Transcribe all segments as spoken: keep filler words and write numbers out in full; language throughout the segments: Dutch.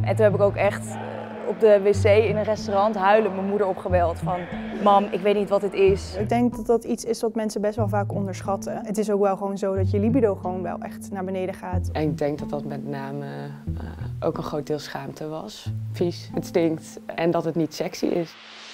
En toen heb ik ook echt op de wc in een restaurant huilend mijn moeder opgebeld van... Mam, ik weet niet wat dit is. Ik denk dat dat iets is wat mensen best wel vaak onderschatten. Het is ook wel gewoon zo dat je libido gewoon wel echt naar beneden gaat. En ik denk dat dat met name uh, ook een groot deel schaamte was. Vies, het stinkt en dat het niet sexy is.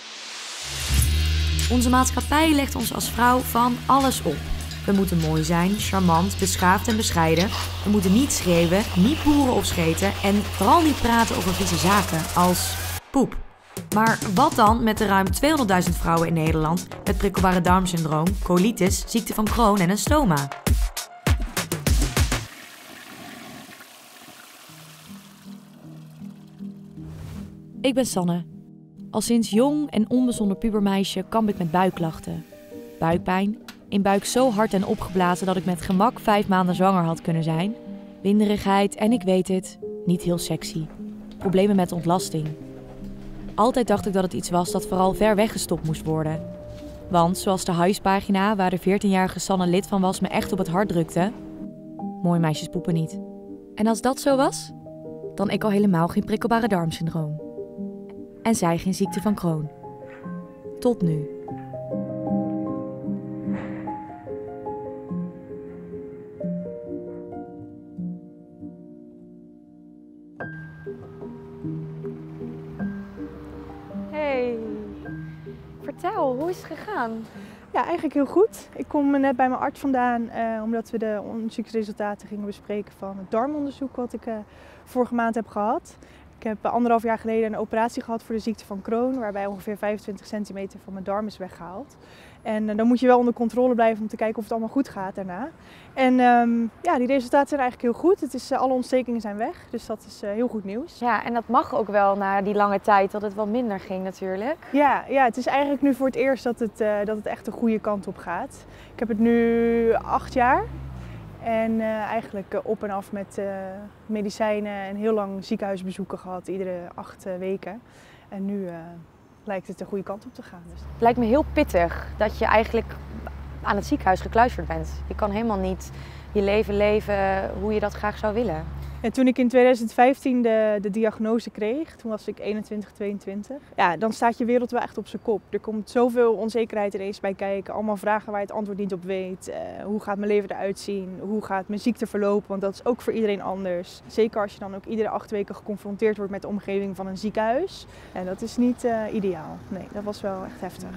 Onze maatschappij legt ons als vrouw van alles op. We moeten mooi zijn, charmant, beschaafd en bescheiden. We moeten niet schreeuwen, niet boeren of scheten en vooral niet praten over vieze zaken als poep. Maar wat dan met de ruim tweehonderdduizend vrouwen in Nederland met prikkelbare darmsyndroom, colitis, ziekte van Crohn en een stoma? Ik ben Sanne. Al sinds jong en onbezonnen pubermeisje kamp ik met buikklachten. Buikpijn, in buik zo hard en opgeblazen dat ik met gemak vijf maanden zwanger had kunnen zijn. Winderigheid en ik weet het, niet heel sexy. Problemen met ontlasting. Altijd dacht ik dat het iets was dat vooral ver weggestopt moest worden. Want zoals de huispagina waar de veertienjarige Sanne lid van was me echt op het hart drukte, mooie meisjes poepen niet. En als dat zo was, dan ik al helemaal geen prikkelbare darmsyndroom. En zij geen ziekte van Crohn. Tot nu. Hey, vertel, hoe is het gegaan? Ja, eigenlijk heel goed. Ik kom net bij mijn arts vandaan eh, omdat we de onderzoeksresultaten gingen bespreken van het darmonderzoek wat ik uh, vorige maand heb gehad. Ik heb anderhalf jaar geleden een operatie gehad voor de ziekte van Crohn, waarbij ongeveer vijfentwintig centimeter van mijn darm is weggehaald. En uh, dan moet je wel onder controle blijven om te kijken of het allemaal goed gaat daarna. En um, ja, die resultaten zijn eigenlijk heel goed. Het is, uh, alle ontstekingen zijn weg, dus dat is uh, heel goed nieuws. Ja, en dat mag ook wel na die lange tijd dat het wat minder ging natuurlijk. Ja, ja, het is eigenlijk nu voor het eerst dat het, uh, dat het echt de goede kant op gaat. Ik heb het nu acht jaar. En uh, eigenlijk uh, op en af met uh, medicijnen en heel lang ziekenhuisbezoeken gehad, iedere acht uh, weken. En nu uh, lijkt het de goede kant op te gaan. Dus. Het lijkt me heel pittig dat je eigenlijk aan het ziekenhuis gekluisterd bent. Je kan helemaal niet je leven leven hoe je dat graag zou willen. En toen ik in tweeduizend vijftien de, de diagnose kreeg, toen was ik eenentwintig, tweeëntwintig. Ja, dan staat je wereld wel echt op zijn kop. Er komt zoveel onzekerheid ineens bij kijken. Allemaal vragen waar je het antwoord niet op weet. Uh, hoe gaat mijn leven eruit zien? Hoe gaat mijn ziekte verlopen? Want dat is ook voor iedereen anders. Zeker als je dan ook iedere acht weken geconfronteerd wordt met de omgeving van een ziekenhuis. En dat is niet uh, ideaal. Nee, dat was wel echt heftig.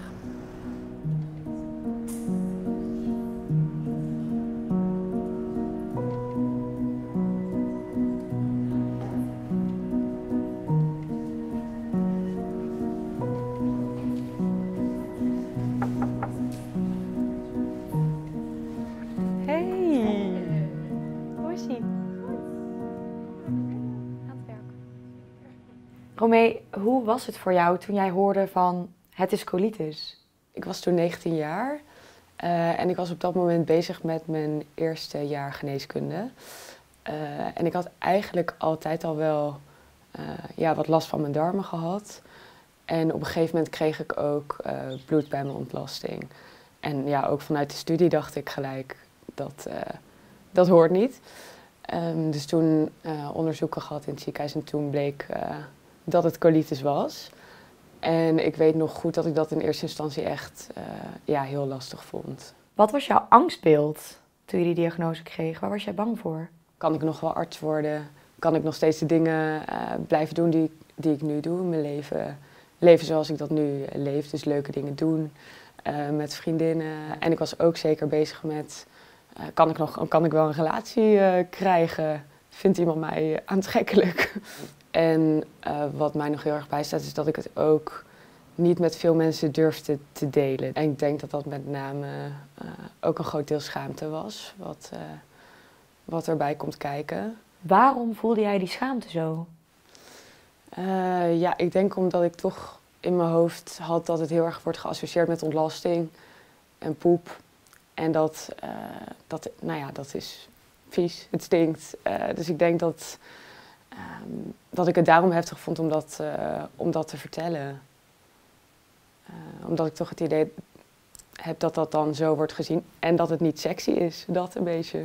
Romee, hoe was het voor jou toen jij hoorde van het is colitis? Ik was toen negentien jaar uh, en ik was op dat moment bezig met mijn eerste jaar geneeskunde. Uh, en ik had eigenlijk altijd al wel uh, ja, wat last van mijn darmen gehad. En op een gegeven moment kreeg ik ook uh, bloed bij mijn ontlasting. En ja, ook vanuit de studie dacht ik gelijk, dat, uh, dat hoort niet. Um, dus toen uh, onderzoeken gehad in het ziekenhuis en toen bleek uh, dat het colitis was. En ik weet nog goed dat ik dat in eerste instantie echt uh, ja, heel lastig vond. Wat was jouw angstbeeld toen je die diagnose kreeg? Waar was jij bang voor? Kan ik nog wel arts worden? Kan ik nog steeds de dingen uh, blijven doen die, die ik nu doe in mijn leven? Leven zoals ik dat nu leef, dus leuke dingen doen uh, met vriendinnen. En ik was ook zeker bezig met, uh, kan ik nog, kan ik wel een relatie uh, krijgen? Vindt iemand mij aantrekkelijk? En uh, wat mij nog heel erg bijstaat is dat ik het ook niet met veel mensen durfde te delen. En ik denk dat dat met name uh, ook een groot deel schaamte was, wat, uh, wat erbij komt kijken. Waarom voelde jij die schaamte zo? Uh, ja, ik denk omdat ik toch in mijn hoofd had dat het heel erg wordt geassocieerd met ontlasting en poep. En dat, uh, dat, nou ja, dat is vies, het stinkt. Uh, dus ik denk dat, um, dat ik het daarom heftig vond om dat, uh, om dat te vertellen. Uh, omdat ik toch het idee heb dat dat dan zo wordt gezien en dat het niet sexy is, dat een beetje.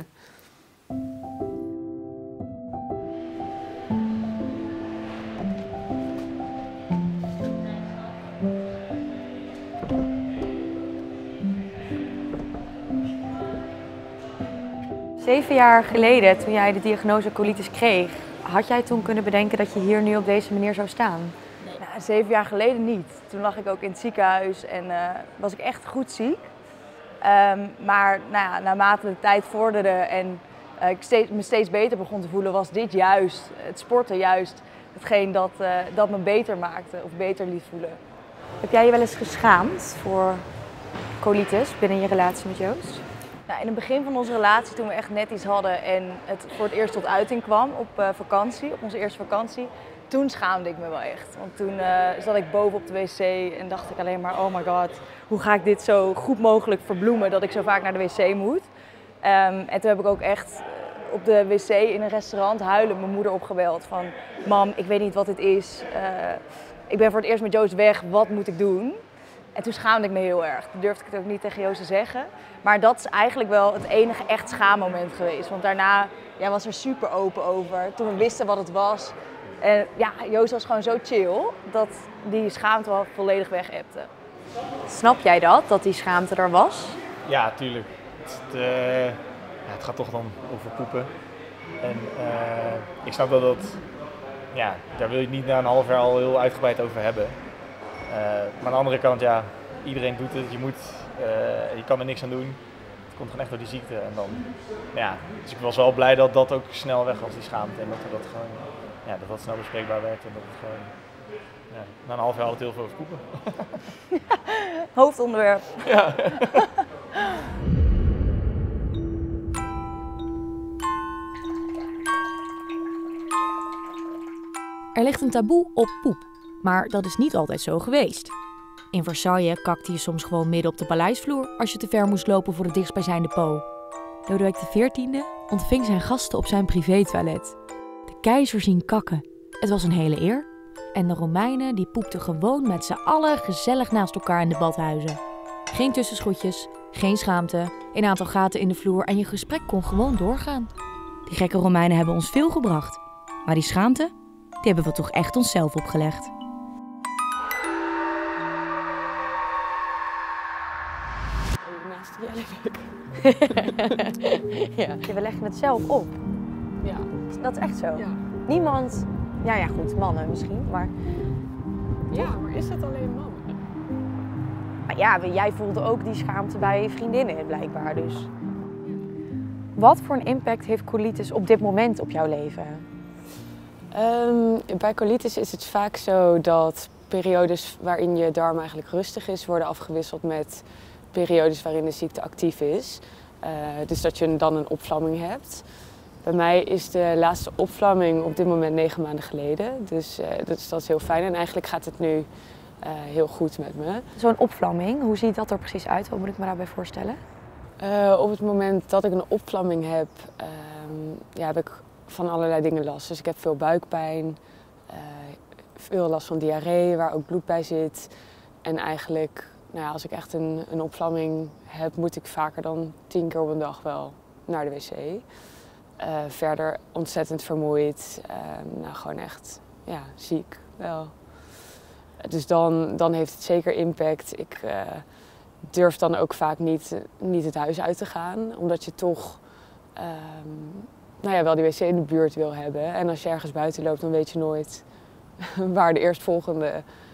Zeven jaar geleden, toen jij de diagnose colitis kreeg, had jij toen kunnen bedenken dat je hier nu op deze manier zou staan? Nou, zeven jaar geleden niet. Toen lag ik ook in het ziekenhuis en uh, was ik echt goed ziek. Um, maar nou ja, naarmate de tijd vorderde en uh, ik steeds, me steeds beter begon te voelen, was dit juist, het sporten juist, hetgeen dat, uh, dat me beter maakte of beter liet voelen. Heb jij je wel eens geschaamd voor colitis binnen je relatie met Joost? Nou, in het begin van onze relatie, toen we echt net iets hadden en het voor het eerst tot uiting kwam op uh, vakantie, op onze eerste vakantie, toen schaamde ik me wel echt. Want toen uh, zat ik boven op de wc en dacht ik alleen maar, oh my god, hoe ga ik dit zo goed mogelijk verbloemen dat ik zo vaak naar de wc moet. Um, en toen heb ik ook echt op de wc in een restaurant huilend mijn moeder opgebeld van, mam, ik weet niet wat dit is. Uh, ik ben voor het eerst met Joost weg, wat moet ik doen? En toen schaamde ik me heel erg. Toen durfde ik het ook niet tegen Joost te zeggen. Maar dat is eigenlijk wel het enige echt schaammoment geweest. Want daarna ja, was er super open over. Toen we wisten wat het was. En ja, Joost was gewoon zo chill dat die schaamte wel volledig wegepte. Snap jij dat, dat die schaamte er was? Ja, tuurlijk. Het, het, uh, ja, het gaat toch dan over poepen. En uh, ik snap wel dat, ja, daar wil je het niet na een half jaar al heel uitgebreid over hebben. Uh, maar aan de andere kant, ja, iedereen doet het, je moet, uh, je kan er niks aan doen. Het komt gewoon echt door die ziekte. En dan, ja, dus ik was wel blij dat dat ook snel weg was, die schaamte. En dat we dat gewoon, ja, dat dat snel bespreekbaar werd. En dat het gewoon, ja, na een half jaar altijd heel veel over poepen. Hoofdonderwerp. Ja. Er ligt een taboe op poep, maar dat is niet altijd zo geweest. In Versailles kakte je soms gewoon midden op de paleisvloer als je te ver moest lopen voor de dichtstbijzijnde po. Lodewijk de veertiende ontving zijn gasten op zijn privétoilet. De keizer zien kakken. Het was een hele eer. En de Romeinen die poepten gewoon met z'n allen gezellig naast elkaar in de badhuizen. Geen tussenschotjes, geen schaamte, een aantal gaten in de vloer en je gesprek kon gewoon doorgaan. Die gekke Romeinen hebben ons veel gebracht. Maar die schaamte, die hebben we toch echt onszelf opgelegd. Ja. We leggen het zelf op. Ja. Dat is echt zo. Ja. Niemand, ja ja goed, mannen misschien, maar... Ja, maar is dat alleen mannen? Maar ja, jij voelde ook die schaamte bij vriendinnen blijkbaar dus. Wat voor een impact heeft colitis op dit moment op jouw leven? Um, bij colitis is het vaak zo dat periodes waarin je darm eigenlijk rustig is, worden afgewisseld met periodes waarin de ziekte actief is. Uh, dus dat je dan een opvlamming hebt. Bij mij is de laatste opvlamming op dit moment negen maanden geleden. Dus uh, dat, is, dat is heel fijn en eigenlijk gaat het nu uh, heel goed met me. Zo'n opvlamming, hoe ziet dat er precies uit? Wat moet ik me daarbij voorstellen? Uh, op het moment dat ik een opvlamming heb, uh, ja, heb ik van allerlei dingen last. Dus ik heb veel buikpijn, uh, veel last van diarree waar ook bloed bij zit. En eigenlijk, nou ja, als ik echt een, een opvlamming heb, moet ik vaker dan tien keer op een dag wel naar de wc. Uh, verder ontzettend vermoeid, uh, nou gewoon echt ja, ziek wel. Dus dan, dan heeft het zeker impact. Ik uh, durf dan ook vaak niet, niet het huis uit te gaan, omdat je toch um, nou ja, wel die wc in de buurt wil hebben. En als je ergens buiten loopt, dan weet je nooit waar de eerstvolgende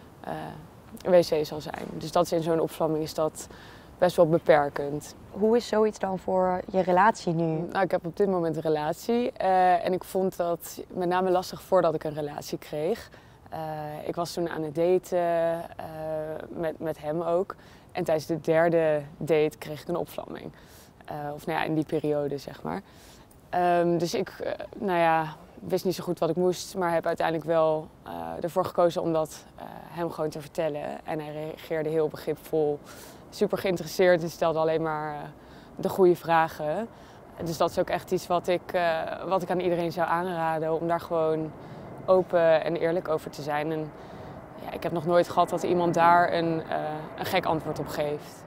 uh, wc zal zijn. Dus dat is in zo'n opvlamming is dat best wel beperkend. Hoe is zoiets dan voor je relatie nu? Nou, ik heb op dit moment een relatie uh, en ik vond dat met name lastig voordat ik een relatie kreeg. Uh, ik was toen aan het daten, uh, met, met hem ook. En tijdens de derde date kreeg ik een opvlamming. Uh, of nou ja, in die periode zeg maar. Um, dus ik uh, nou ja, wist niet zo goed wat ik moest, maar heb uiteindelijk wel uh, ervoor gekozen om dat uh, hem gewoon te vertellen. En hij reageerde heel begripvol, super geïnteresseerd en stelde alleen maar uh, de goede vragen. Dus dat is ook echt iets wat ik, uh, wat ik aan iedereen zou aanraden, om daar gewoon open en eerlijk over te zijn. En ja, ik heb nog nooit gehad dat iemand daar een, uh, een gek antwoord op geeft.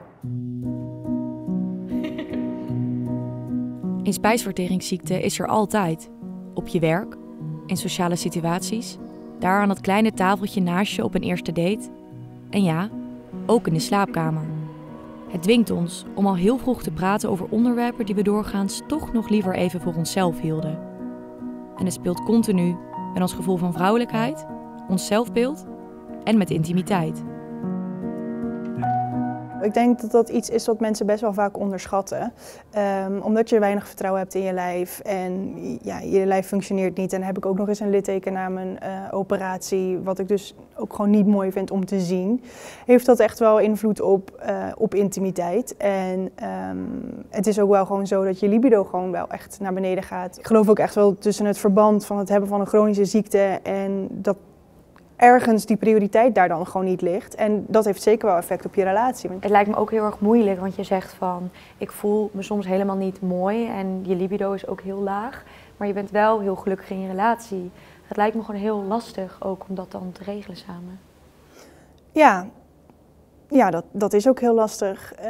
Een spijsverteringsziekte is er altijd. Op je werk, in sociale situaties, daar aan dat kleine tafeltje naast je op een eerste date. En ja, ook in de slaapkamer. Het dwingt ons om al heel vroeg te praten over onderwerpen die we doorgaans toch nog liever even voor onszelf hielden. En het speelt continu met ons gevoel van vrouwelijkheid, ons zelfbeeld en met intimiteit. Ik denk dat dat iets is wat mensen best wel vaak onderschatten. Um, omdat je weinig vertrouwen hebt in je lijf en ja, je lijf functioneert niet. En dan heb ik ook nog eens een litteken na mijn uh, operatie, wat ik dus ook gewoon niet mooi vind om te zien. Heeft dat echt wel invloed op, uh, op intimiteit. En um, het is ook wel gewoon zo dat je libido gewoon wel echt naar beneden gaat. Ik geloof ook echt wel tussen het verband van het hebben van een chronische ziekte en dat ergens die prioriteit daar dan gewoon niet ligt. En dat heeft zeker wel effect op je relatie. Het lijkt me ook heel erg moeilijk, want je zegt van ik voel me soms helemaal niet mooi en je libido is ook heel laag. Maar je bent wel heel gelukkig in je relatie. Het lijkt me gewoon heel lastig ook om dat dan te regelen samen. Ja, ja dat, dat is ook heel lastig. Uh,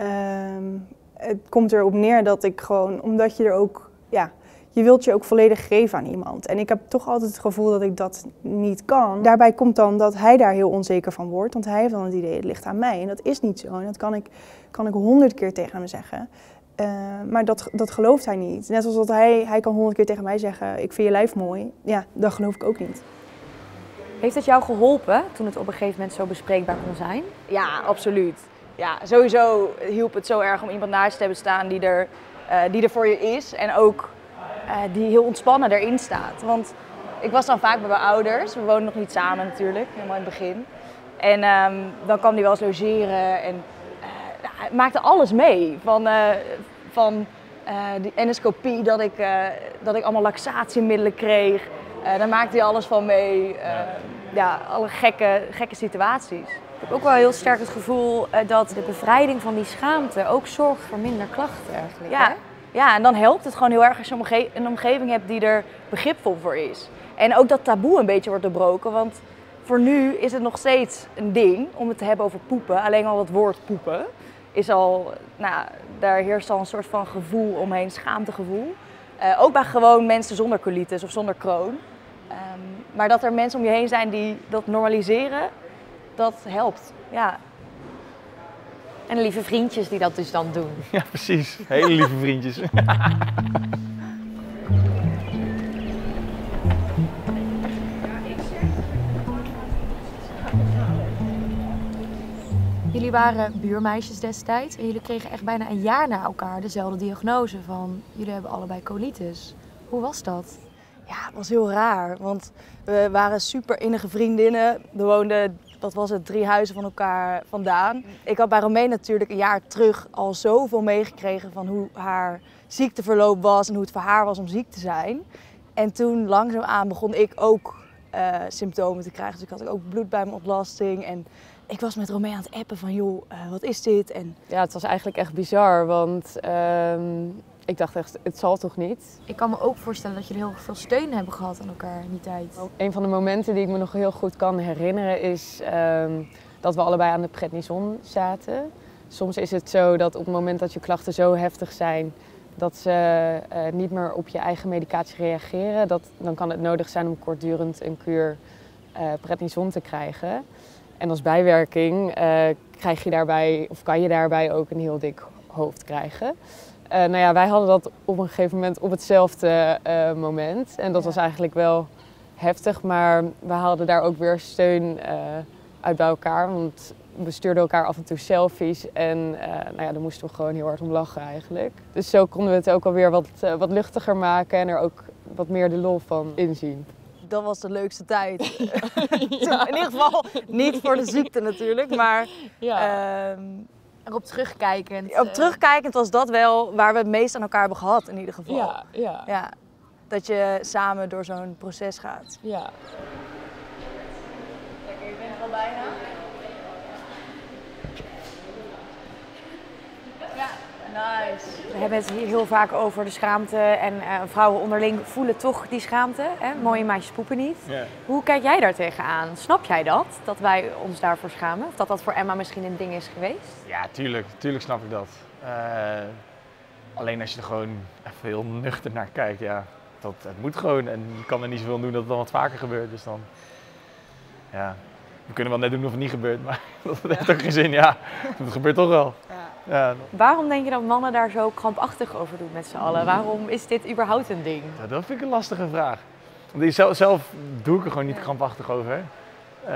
het komt erop neer dat ik gewoon, omdat je er ook, ja, je wilt je ook volledig geven aan iemand. En ik heb toch altijd het gevoel dat ik dat niet kan. Daarbij komt dan dat hij daar heel onzeker van wordt. Want hij heeft dan het idee, het ligt aan mij. En dat is niet zo. En dat kan ik kan ik honderd keer tegen hem zeggen. Uh, maar dat, dat gelooft hij niet. Net zoals dat hij, hij kan honderd keer tegen mij zeggen, ik vind je lijf mooi. Ja, dat geloof ik ook niet. Heeft het jou geholpen toen het op een gegeven moment zo bespreekbaar kon zijn? Ja, absoluut. Ja, sowieso hielp het zo erg om iemand naast je te hebben staan die er, uh, die er voor je is. En ook Uh, die heel ontspannen erin staat. Want ik was dan vaak bij mijn ouders. We woonden nog niet samen natuurlijk, helemaal in het begin. En um, dan kwam die wel eens logeren en uh, nou, hij maakte alles mee. Van, uh, van uh, die endoscopie, dat ik, uh, dat ik allemaal laxatiemiddelen kreeg. Uh, daar maakte hij alles van mee. Uh, ja, alle gekke, gekke situaties. Ik heb ook wel heel sterk het gevoel uh, dat de bevrijding van die schaamte ook zorgt voor minder klachten eigenlijk. Ja. Hè? Ja, en dan helpt het gewoon heel erg als je omge- een omgeving hebt die er begripvol voor is. En ook dat taboe een beetje wordt doorbroken, want voor nu is het nog steeds een ding om het te hebben over poepen. Alleen al het woord poepen is al, nou, daar heerst al een soort van gevoel omheen, schaamtegevoel. Uh, ook bij gewoon mensen zonder colitis of zonder Crohn. Um, maar dat er mensen om je heen zijn die dat normaliseren, dat helpt, ja. En lieve vriendjes die dat dus dan doen. Ja, precies. Hele lieve vriendjes. Jullie waren buurmeisjes destijds en jullie kregen echt bijna een jaar na elkaar dezelfde diagnose van jullie hebben allebei colitis. Hoe was dat? Ja, het was heel raar, want we waren super innige vriendinnen. We woonden, wat was het, drie huizen van elkaar vandaan. Ik had bij Romee natuurlijk een jaar terug al zoveel meegekregen van hoe haar ziekteverloop was en hoe het voor haar was om ziek te zijn. En toen langzaamaan begon ik ook uh, symptomen te krijgen. Dus ik had ook bloedbuimontlasting en ik was met Romee aan het appen van joh, uh, wat is dit? En Ja, het was eigenlijk echt bizar, want uh, ik dacht echt, het zal toch niet? Ik kan me ook voorstellen dat jullie heel veel steun hebben gehad aan elkaar in die tijd. Een van de momenten die ik me nog heel goed kan herinneren is uh, dat we allebei aan de prednison zaten. Soms is het zo dat op het moment dat je klachten zo heftig zijn dat ze uh, niet meer op je eigen medicatie reageren, dat, dan kan het nodig zijn om kortdurend een kuur uh, prednison te krijgen. En als bijwerking uh, krijg je daarbij, of kan je daarbij ook een heel dik hoofd krijgen. Uh, nou ja, wij hadden dat op een gegeven moment op hetzelfde uh, moment. En dat ja. was eigenlijk wel heftig, maar we haalden daar ook weer steun uh, uit bij elkaar. Want we stuurden elkaar af en toe selfies en uh, nou ja, daar moesten we gewoon heel hard om lachen eigenlijk. Dus zo konden we het ook alweer wat, uh, wat luchtiger maken en er ook wat meer de lol van inzien. Dat was de leukste tijd. Ja. In ieder geval niet voor de ziekte natuurlijk, maar ja. uh, erop terugkijkend. Op terugkijkend was dat wel waar we het meest aan elkaar hebben gehad in ieder geval. Ja, ja. Ja, dat je samen door zo'n proces gaat. Ja. Lekker, je bent er al bijna. Ja, nice. We hebben het hier heel vaak over de schaamte en uh, vrouwen onderling voelen toch die schaamte. Hè? Mooie meisjes poepen niet. Ja. Hoe kijk jij daar tegenaan? Snap jij dat? Dat wij ons daarvoor schamen? Of dat dat voor Emma misschien een ding is geweest? Ja, tuurlijk. Tuurlijk snap ik dat. Uh, alleen als je er gewoon even heel nuchter naar kijkt, ja, dat, het moet gewoon. En je kan er niet zoveel doen dat het dan wat vaker gebeurt. Dus dan, ja, we kunnen wel net doen of het niet gebeurt, maar dat heeft ook geen zin. Ja, het gebeurt toch wel. Ja. Ja, Waarom denk je dat mannen daar zo krampachtig over doen met z'n allen? Waarom is dit überhaupt een ding? ja, dat vind ik een lastige vraag. Want ik zelf, zelf doe ik er gewoon niet krampachtig over. Uh,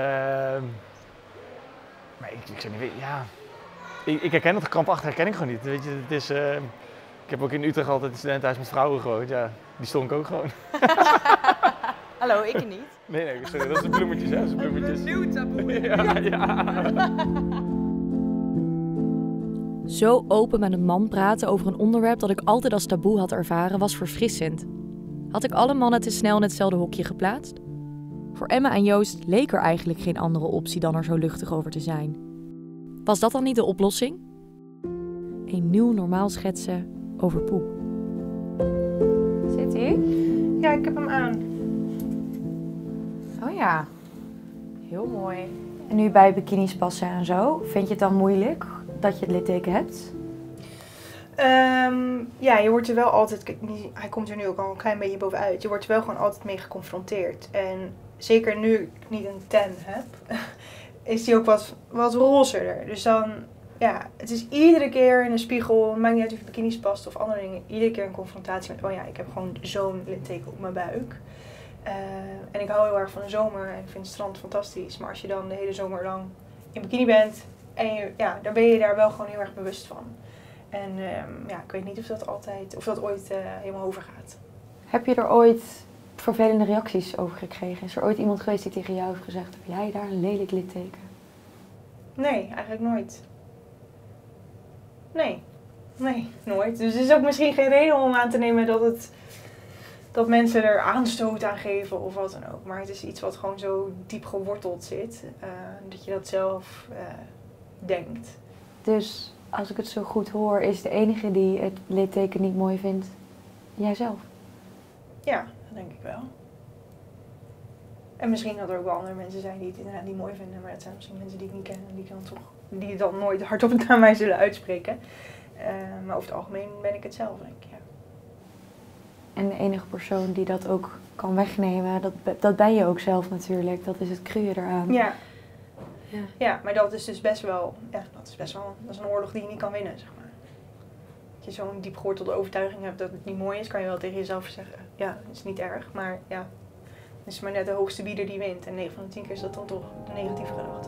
maar ik, ik zou niet weten, ja... Ik, ik herken dat krampachtig herken ik gewoon niet. Weet je, het is, uh, ik heb ook in Utrecht altijd een studentenhuis met vrouwen gewoond. Ja, die stond ik ook gewoon. Hallo, ik niet. Nee, nee, sorry, dat is de bloemetjes, hè? Dat is de bloemetjes. Een nieuw taboe. Ja, ja. Zo open met een man praten over een onderwerp dat ik altijd als taboe had ervaren was verfrissend. Had ik alle mannen te snel in hetzelfde hokje geplaatst? Voor Emma en Joost leek er eigenlijk geen andere optie dan er zo luchtig over te zijn. Was dat dan niet de oplossing? Een nieuw normaal schetsen over poep. Zit ie? Ja, ik heb hem aan. Oh ja, heel mooi. En nu bij bikinis passen en zo, vind je het dan moeilijk dat je het litteken hebt? Um, ja, je wordt er wel altijd, kijk, hij komt er nu ook al een klein beetje bovenuit, je wordt er wel gewoon altijd mee geconfronteerd. En zeker nu ik niet een ten heb, is die ook wat, wat rozerder. Dus dan, ja, het is iedere keer in een spiegel, maakt niet uit of je bikinis past of andere dingen, iedere keer een confrontatie met, oh ja, ik heb gewoon zo'n litteken op mijn buik. Uh, en ik hou heel erg van de zomer en ik vind het strand fantastisch. Maar als je dan de hele zomer lang in bikini bent, en je, ja, dan ben je daar wel gewoon heel erg bewust van. En um, ja, ik weet niet of dat altijd, of dat ooit uh, helemaal overgaat. Heb je er ooit vervelende reacties over gekregen? Is er ooit iemand geweest die tegen jou heeft gezegd, heb jij daar een lelijk litteken? Nee, eigenlijk nooit. Nee, nee, nooit. Dus er is ook misschien geen reden om aan te nemen dat het... dat mensen er aanstoot aan geven of wat dan ook. Maar het is iets wat gewoon zo diep geworteld zit, uh, dat je dat zelf uh, denkt. Dus als ik het zo goed hoor, is de enige die het litteken niet mooi vindt jijzelf? Ja, dat denk ik wel. En misschien dat er ook wel andere mensen zijn die het inderdaad niet mooi vinden, maar dat zijn misschien mensen die ik niet ken en die dan toch, die dan nooit hardop naar mij zullen uitspreken. Uh, maar over het algemeen ben ik het zelf, denk ik, ja. En de enige persoon die dat ook kan wegnemen, dat, dat ben je ook zelf natuurlijk. Dat is het cruwe eraan. Ja. Ja. Ja, maar dat is dus best wel, ja, dat is best wel, dat is een oorlog die je niet kan winnen, zeg maar. Dat je zo'n diep gewortelde overtuiging hebt dat het niet mooi is, kan je wel tegen jezelf zeggen, ja, het is niet erg, maar ja, het is maar net de hoogste bieder die wint. En negen van de tien keer is dat dan toch de negatieve gedachte.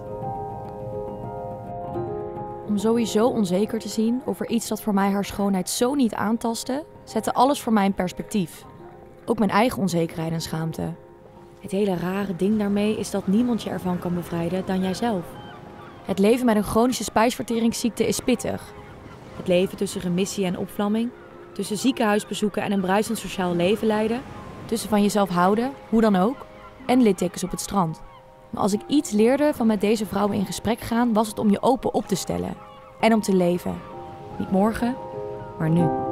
Om sowieso onzeker te zien over iets dat voor mij haar schoonheid zo niet aantastte, zette alles voor mij in perspectief. Ook mijn eigen onzekerheid en schaamte. Het hele rare ding daarmee is dat niemand je ervan kan bevrijden dan jijzelf. Het leven met een chronische spijsverteringsziekte is pittig. Het leven tussen remissie en opvlamming, tussen ziekenhuisbezoeken en een bruisend sociaal leven leiden, tussen van jezelf houden, hoe dan ook, en littekens op het strand. Maar als ik iets leerde van met deze vrouwen in gesprek gaan, was het om je open op te stellen. En om te leven. Niet morgen, maar nu.